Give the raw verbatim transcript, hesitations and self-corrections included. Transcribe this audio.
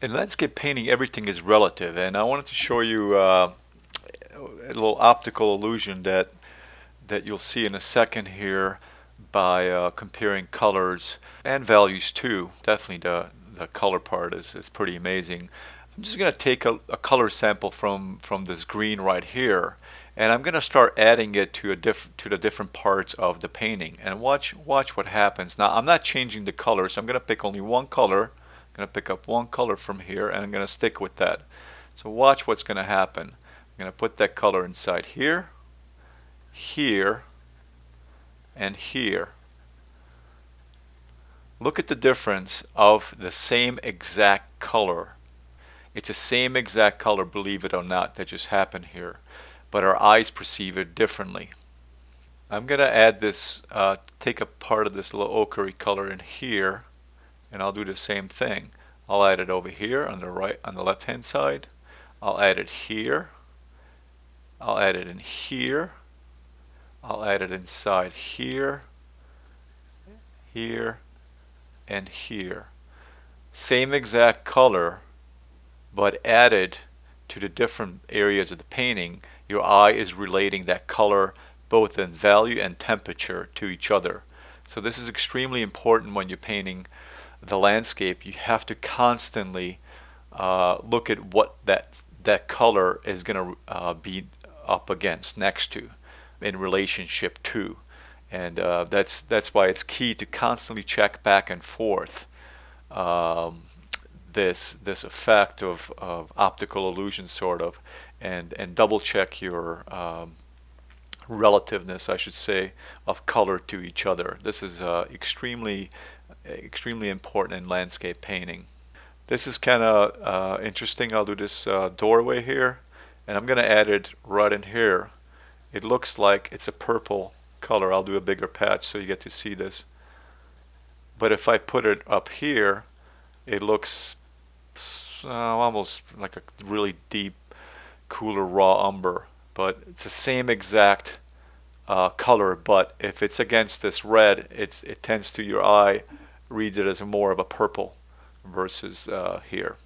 In landscape painting, everything is relative, and I wanted to show you uh, a little optical illusion that that you'll see in a second here by uh, comparing colors and values too. Definitely the the color part is, is pretty amazing. I'm just going to take a, a color sample from from this green right here, and I'm going to start adding it to a diff to the different parts of the painting, and watch watch what happens. Now I'm not changing the color, so I'm going to pick only one color. I'm going to pick up one color from here, and I'm going to stick with that. So watch what's going to happen. I'm going to put that color inside here, here, and here. Look at the difference of the same exact color. It's the same exact color, believe it or not, that just happened here, but our eyes perceive it differently. I'm going to add this, uh, take a part of this little ochre color in here, and I'll do the same thing. I'll add it over here on the right, on the left hand side. I'll add it here. I'll add it in here. I'll add it inside here, here, and here. Same exact color, but added to the different areas of the painting. Your eye is relating that color both in value and temperature to each other. So this is extremely important when you're painting the landscape. You have to constantly uh, look at what that that color is going to uh, be up against, next to, in relationship to, and uh, that's that's why it's key to constantly check back and forth um, this this effect of, of optical illusion, sort of, and and double check your um, relativeness, I should say, of color to each other. This is uh, extremely extremely important in landscape painting. This is kind of uh, interesting. I'll do this uh, doorway here, and I'm going to add it right in here. It looks like it's a purple color. I'll do a bigger patch so you get to see this. But if I put it up here, it looks uh, almost like a really deep, cooler raw umber. But it's the same exact uh, color, but if it's against this red, it, it tends to, your eye reads it as more of a purple versus uh, here.